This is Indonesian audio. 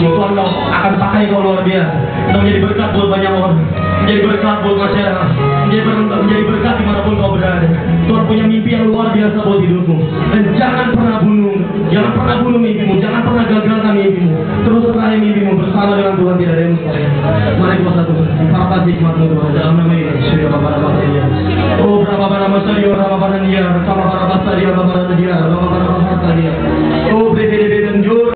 Tuhan akan pakai kau luar biasa. Kau menjadi berkat buat banyak orang, menjadi berkat buat masyarakat, menjadi berkat dimanapun kau berada. Tuhan punya mimpi yang luar biasa buat hidupmu. Dan jangan pernah bunuh mimpimu, jangan pernah gagalkan mimpimu. Terus raih mimpimu bersama dengan Tuhan, tidak ada yang mustahil. Mari kita satu para hikmatmu Tuhan dalam nama Yesus. Surya Bapa Dia. Oh berapa nama Surya Bapa Dia, sama para Dia, Bapa para Dia.